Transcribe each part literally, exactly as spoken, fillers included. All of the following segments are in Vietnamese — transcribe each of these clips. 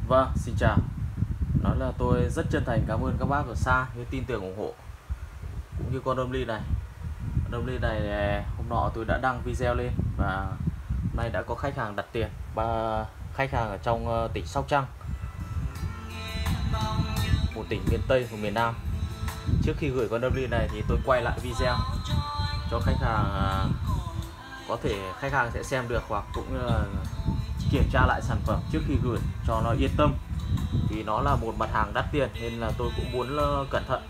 Vâng, xin chào. Nói là tôi rất chân thành cảm ơn các bác ở xa như tin tưởng ủng hộ cũng như con đâm ly này. Con đâm ly này hôm nọ tôi đã đăng video lên và hôm nay đã có khách hàng đặt tiền, ba khách hàng ở trong tỉnh Sóc Trăng, một tỉnh miền Tây của miền Nam. Trước khi gửi con đâm ly này thì tôi quay lại video cho khách hàng, có thể khách hàng sẽ xem được hoặc cũng như là kiểm tra lại sản phẩm trước khi gửi cho nó yên tâm, vì nó là một mặt hàng đắt tiền nên là tôi cũng muốn cẩn thận.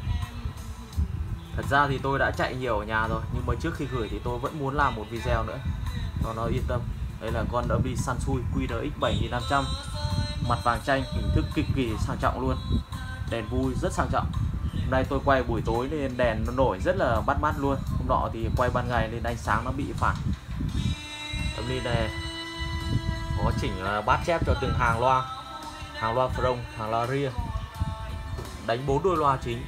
Thật ra thì tôi đã chạy nhiều ở nhà rồi, nhưng mà trước khi gửi thì tôi vẫn muốn làm một video nữa cho nó yên tâm. Đây là con đâm ly Sansui Q R X bảy nghìn năm trăm, mặt vàng chanh, hình thức cực kỳ sang trọng luôn, đèn vui rất sang trọng. Hôm nay tôi quay buổi tối nên đèn nó nổi rất là bắt mắt luôn. Hôm nọ thì quay ban ngày nên ánh sáng nó bị phản. Đâm ly này có chỉnh bát chép cho từng hàng loa, hàng loa front, hàng loa rear, đánh bốn đôi loa chính.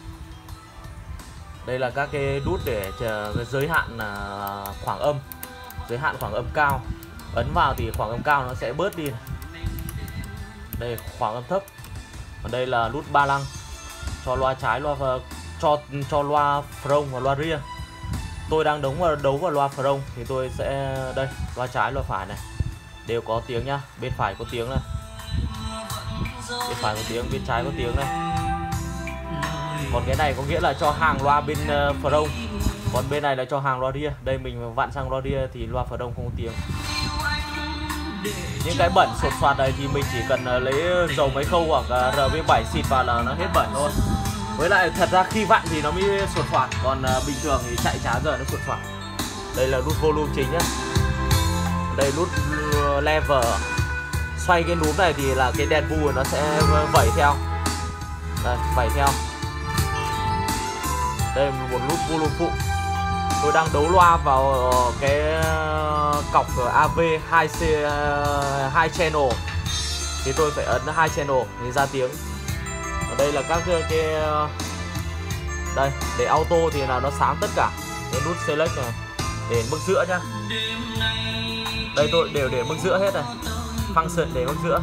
Đây là các cái nút để giới hạn khoảng âm, giới hạn khoảng âm cao. Ấn vào thì khoảng âm cao nó sẽ bớt đi. Đây khoảng âm thấp. Còn đây là nút ba lăng cho loa trái, loa cho cho loa front và loa rear. Tôi đang đấu vào đấu vào loa front thì tôi sẽ đây, loa trái loa phải này đều có tiếng nhá. Bên phải có tiếng này, bên phải có tiếng, bên trái có tiếng này. Còn cái này có nghĩa là cho hàng loa bên uh, front, còn bên này là cho hàng loa rear. Đây mình vặn sang loa rear thì loa front không có tiếng. Những cái bẩn sột soạt này thì mình chỉ cần uh, lấy dầu máy khâu hoặc uh, R V bảy xịt vào là nó hết bẩn thôi. Với lại thật ra khi vặn thì nó mới sột soạt, còn uh, bình thường thì chạy chả giờ nó sột soạt. Đây là nút volume chính nhá. Đây nút uh, lever. Xoay cái núm này thì là cái đèn bu nó sẽ vẩy theo. Đây, vẩy theo. Đây một nút volume phụ. Tôi đang đấu loa vào cái cọc A V hai C hai channel thì tôi phải ấn hai channel thì ra tiếng. Ở đây là các cái đây để auto thì là nó sáng tất cả. Cái nút select này để mức giữa nhá. Đây tôi đều để mức giữa hết này. Function để mức giữa.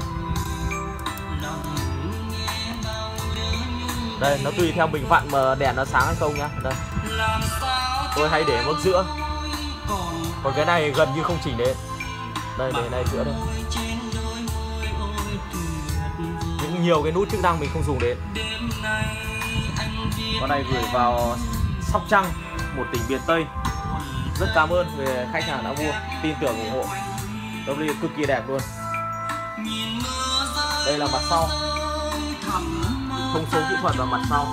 Đây nó tùy theo mình vặn mà đèn nó sáng hay không nhá. Đây tôi hay để mức giữa, còn cái này gần như không chỉnh đến. Đây để này giữa đây. Những nhiều cái nút chức năng mình không dùng đến. Con này gửi vào Sóc Trăng, một tỉnh miền Tây. Rất cảm ơn về khách hàng đã mua, tin tưởng ủng hộ. Đâm ly cực kỳ đẹp luôn. Đây là mặt sau, thông số kỹ thuật và mặt sau.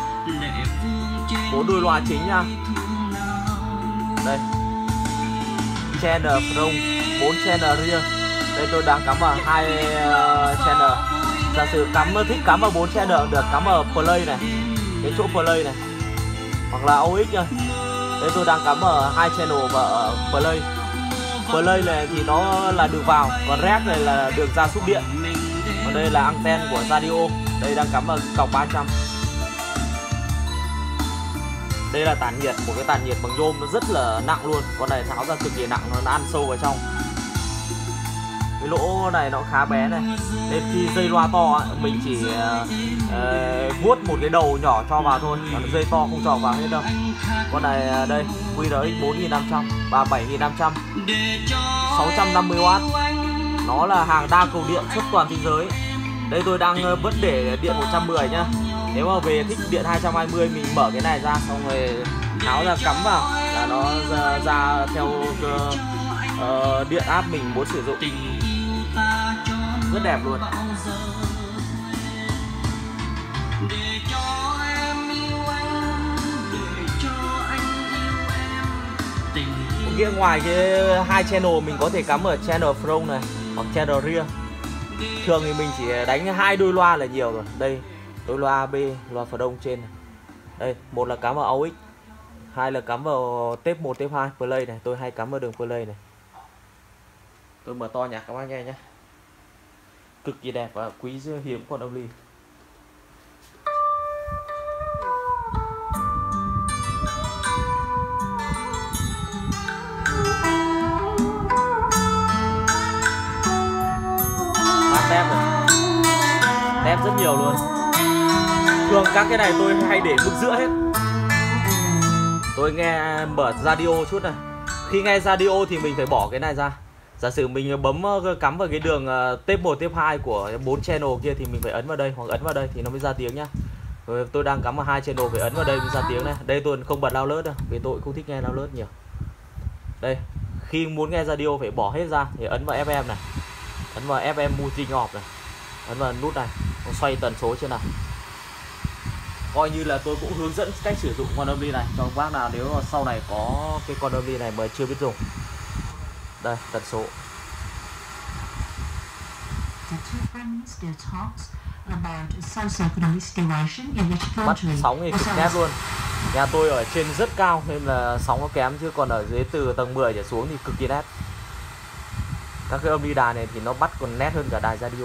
Bốn đôi loa chính nha. Đây channel front, bốn channel rear. Đây tôi đang cắm vào hai uh, channel. Giả sử cắm thích cắm vào bốn channel được, cắm vào play này, cái chỗ play này, hoặc là O X nha. Đây tôi đang cắm ở hai channel và ở play. Play này thì nó là đường vào, còn rec này là đường ra súp điện. Còn đây là anten của radio. Đây đang cắm vào cọc ba trăm. Đây là tản nhiệt, một cái tản nhiệt bằng nhôm, nó rất là nặng luôn. Con này tháo ra cực kỳ nặng, nó ăn sâu vào trong. Cái lỗ này nó khá bé này, nên khi dây loa to mình chỉ uh, vuốt một cái đầu nhỏ cho vào thôi, còn dây to không cho vào hết đâu. Con này đây Q R X bốn nghìn năm trăm và bảy nghìn năm trăm, sáu trăm năm mươi oát. Nó là hàng đa cầu điện xuất toàn thế giới. Đây tôi đang vẫn để điện một trăm mười nhá. Nếu mà về thích điện hai trăm hai mươi mình mở cái này ra xong rồi tháo ra cắm vào là nó ra, ra theo uh, điện áp mình muốn sử dụng. Rất đẹp luôn. Có nghĩa ngoài cái hai channel mình có thể cắm ở channel front này hoặc channel rear. Thường thì mình chỉ đánh hai đôi loa là nhiều rồi. Đây đôi loa A B, loa front trên này. Đây một là cắm vào A U X, hai là cắm vào tape một, tape hai play này. Tôi hay cắm vào đường play này. Tôi mở to nhạc các bác nghe nhé. Cực kỳ đẹp và quý hiếm con đâm ly. Bát tép này. tép rất nhiều luôn. Thường các cái này tôi hay để mức giữa hết. Tôi nghe mở radio chút này. Khi nghe radio thì mình phải bỏ cái này ra. Giả sử mình bấm cắm vào cái đường tape một, tape hai của bốn channel kia thì mình phải ấn vào đây hoặc ấn vào đây thì nó mới ra tiếng nhá. Rồi tôi đang cắm vào hai channel phải ấn vào đây mới ra tiếng này. Đây tôi không bật loud đâu, vì tôi không thích nghe loud nhiều. Đây, khi muốn nghe radio phải bỏ hết ra thì ấn vào ép em này. Ấn vào ép em multi off này. Ấn vào nút này, xoay tần số trên này. Coi như là tôi cũng hướng dẫn cách sử dụng con âm ly này cho các bác nào nếu mà sau này có cái con âm ly này mà chưa biết dùng. Đây, tần số. Bắt sóng thì cực nét luôn. Nhà tôi ở trên rất cao nên là sóng nó kém, chứ còn ở dưới từ tầng mười trở xuống thì cực kỳ nét. Các cái âm ly đài này thì nó bắt còn nét hơn cả đài radio.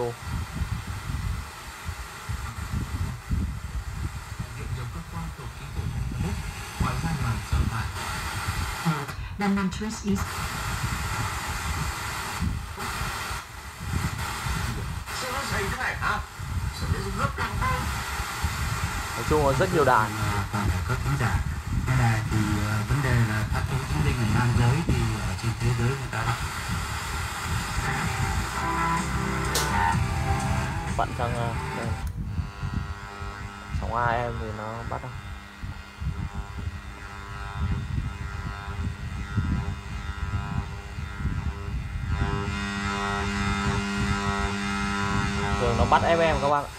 Nói chung là rất nhiều đài. Còn các khán giả, cái đài thì vấn đề là các cái chứng minh ở nam giới thì ở trên thế giới người ta bận sang đây. Sóng a em thì nó bắt không? Thường nó bắt ép em các bạn ạ.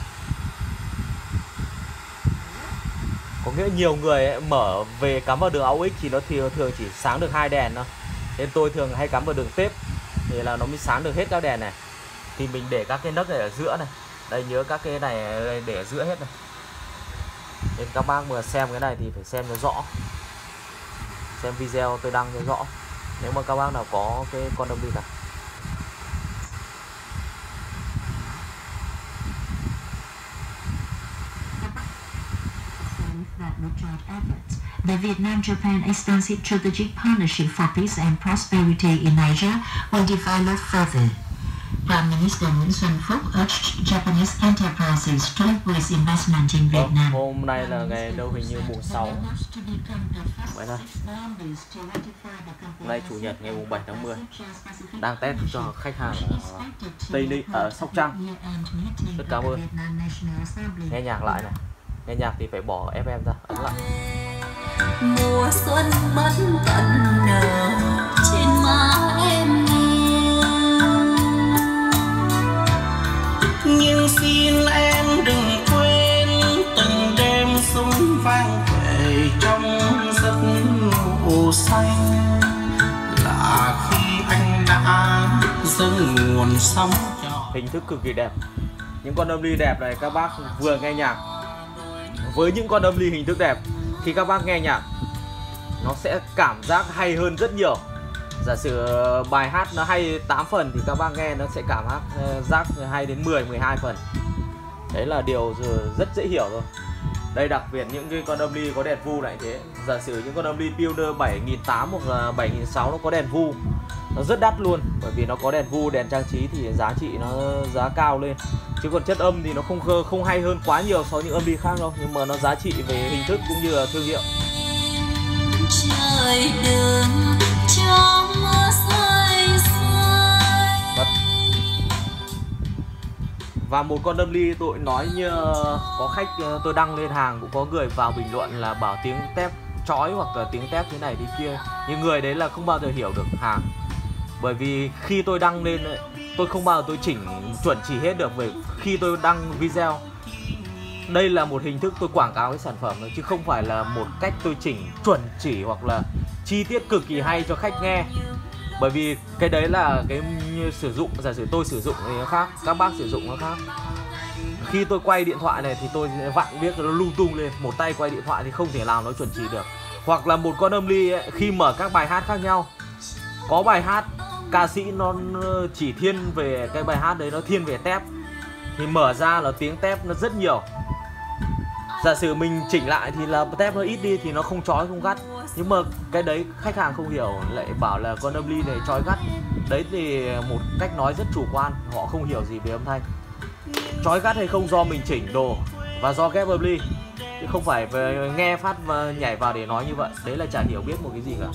Có nghĩa nhiều người ấy, mở về cắm vào đường a u ích thì nó thì thường chỉ sáng được hai đèn thôi. Nên tôi thường hay cắm vào đường tape thì là nó mới sáng được hết các đèn này. Thì mình để các cái nấc này ở giữa này. Đây, nhớ các cái này để ở giữa hết này. Nên các bác mà xem cái này thì phải xem cho rõ. Xem video tôi đăng cho rõ. Nếu mà các bác nào có cái con âm ly này. The Vietnam-Japan Extensive Strategic Partnership for Peace and Prosperity in Asia will develop further. Prime Minister Nguyễn Xuân Phúc urged Japanese enterprises to increase investment in Vietnam. Hôm nay là ngày đâu, hình như mùng sáu. Vậy thôi. Hôm nay chủ nhật ngày mùng bảy tháng mười. Đang test cho khách hàng ở Tây Ninh, ở Sóc Trăng. Rất cảm ơn. Nghe nhạc lại này. Nghe nhạc thì phải bỏ ép em ra, ấn lại. Mùa xuân bất tận nở trên má em nghiêng, nhưng xin em đừng quên từng đêm súng vang về trong giấc ngủ xanh, là khi anh đã dâng nguồn sống cho. Hình thức cực kỳ đẹp. Những con âm ly đẹp này các bác vừa nghe nhạc. Với những con âm ly hình thức đẹp, khi các bác nghe nhạc nó sẽ cảm giác hay hơn rất nhiều. Giả sử bài hát nó hay tám phần thì các bác nghe nó sẽ cảm giác hay đến mười, mười hai phần. Đấy là điều rất dễ hiểu rồi. Đây, đặc biệt những cái con âm ly có đèn vu lại thế. Giả sử những con âm ly Pioneer bảy nghìn tám trăm hoặc là bảy nghìn sáu trăm nó có đèn vu, nó rất đắt luôn. Bởi vì nó có đèn vu, đèn trang trí thì giá trị nó giá cao lên. Chứ còn chất âm thì nó không không hay hơn quá nhiều so với những âm ly khác đâu. Nhưng mà nó giá trị về hình thức cũng như là thương hiệu. trời đường cho mưa rơi rơi. Và một con âm ly tôi nói như có khách tôi đăng lên hàng, cũng có người vào bình luận là bảo tiếng tép chói hoặc là tiếng tép thế này thế kia. Nhưng người đấy là không bao giờ hiểu được hàng. Bởi vì khi tôi đăng lên tôi không bao giờ tôi chỉnh chuẩn chỉ hết được. Về khi tôi đăng video, đây là một hình thức tôi quảng cáo cái sản phẩm thôi, chứ không phải là một cách tôi chỉnh chuẩn chỉ hoặc là chi tiết cực kỳ hay cho khách nghe. Bởi vì cái đấy là cái như sử dụng, giả sử tôi sử dụng thì nó khác, các bác sử dụng nó khác. Khi tôi quay điện thoại này thì tôi vặn biết nó lung tung lên, một tay quay điện thoại thì không thể nào nó chuẩn chỉ được. Hoặc là một con âm ly ấy, khi mở các bài hát khác nhau, có bài hát ca sĩ nó chỉ thiên về cái bài hát đấy, nó thiên về tép thì mở ra là tiếng tép nó rất nhiều. Giả sử mình chỉnh lại thì là tép nó ít đi thì nó không chói không gắt. Nhưng mà cái đấy khách hàng không hiểu, lại bảo là con âm ly này chói gắt. Đấy thì một cách nói rất chủ quan, họ không hiểu gì về âm thanh. chói gắt hay không do mình chỉnh đồ và do ghép âm ly, chứ không phải về nghe phát và nhảy vào để nói như vậy. Đấy là chả hiểu biết một cái gì cả.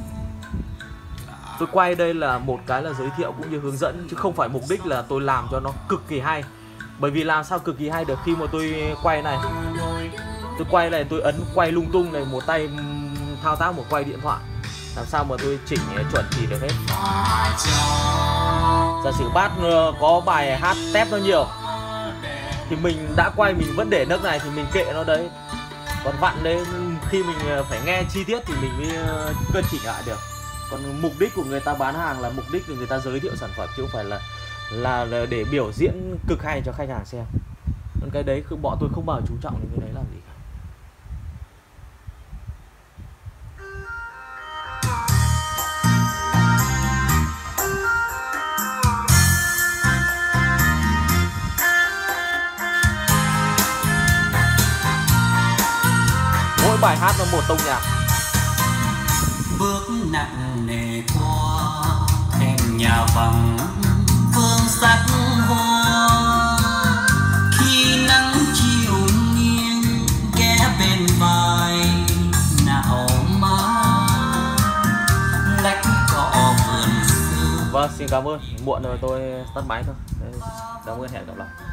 Tôi quay đây là một cái là giới thiệu cũng như hướng dẫn, chứ không phải mục đích là tôi làm cho nó cực kỳ hay. Bởi vì làm sao cực kỳ hay được khi mà tôi quay này, tôi quay này tôi ấn quay lung tung này, một tay thao tác một quay điện thoại, làm sao mà tôi chỉnh chuẩn chỉ được hết. Giả sử bát có bài hát tép nó nhiều thì mình đã quay mình vẫn để nấc này thì mình kệ nó đấy. Còn vặn đấy khi mình phải nghe chi tiết thì mình mới cân chỉnh lại được. Còn mục đích của người ta bán hàng là mục đích để người ta giới thiệu sản phẩm, chứ không phải là là, là để biểu diễn cực hay cho khách hàng xem. Còn cái đấy bọn tôi không bao giờ chú trọng đến cái đấy làm gì cả. Mỗi bài hát nó một tông nhạc. Bước nặng nề qua thềm nhà vắng phương sắc hoa, khi nắng chiều nghiêng ghé bên vai nào má lách cỏ vườn xưa. Vâng, xin cảm ơn. Muộn rồi tôi tắt máy thôi. Cảm ơn, hẹn gặp lại.